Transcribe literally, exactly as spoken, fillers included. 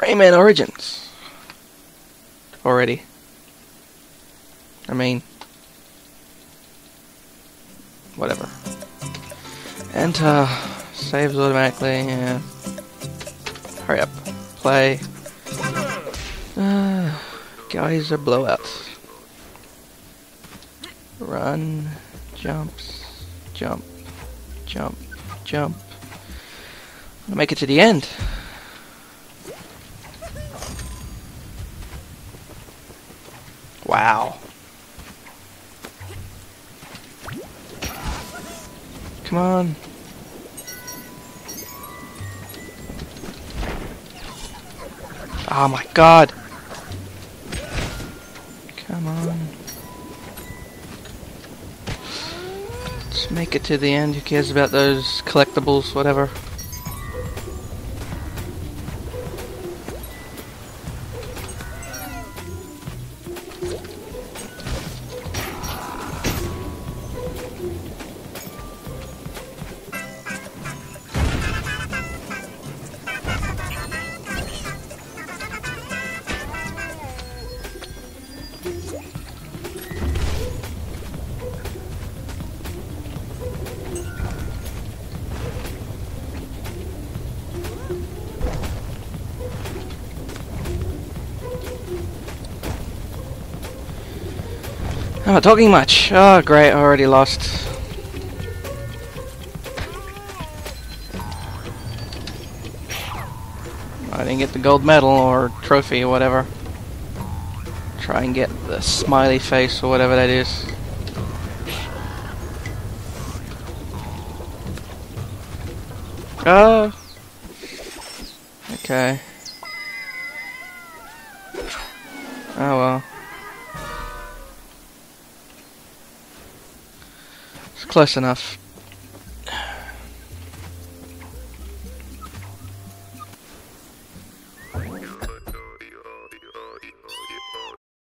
Rayman Origins. Already. I mean, whatever. Enter. Saves automatically. Yeah. Hurry up. Play. Uh, geyser blowouts. Run. Jumps. Jump. Jump. Jump. I'll make it to the end. Wow. Come on. Oh my god. Come on. Let's make it to the end. Who cares about those collectibles, whatever. I'm not talking much. Oh great, I already lost. I didn't get the gold medal or trophy or whatever. Try and get the smiley face or whatever that is. Oh! Okay. Oh well. It's close enough.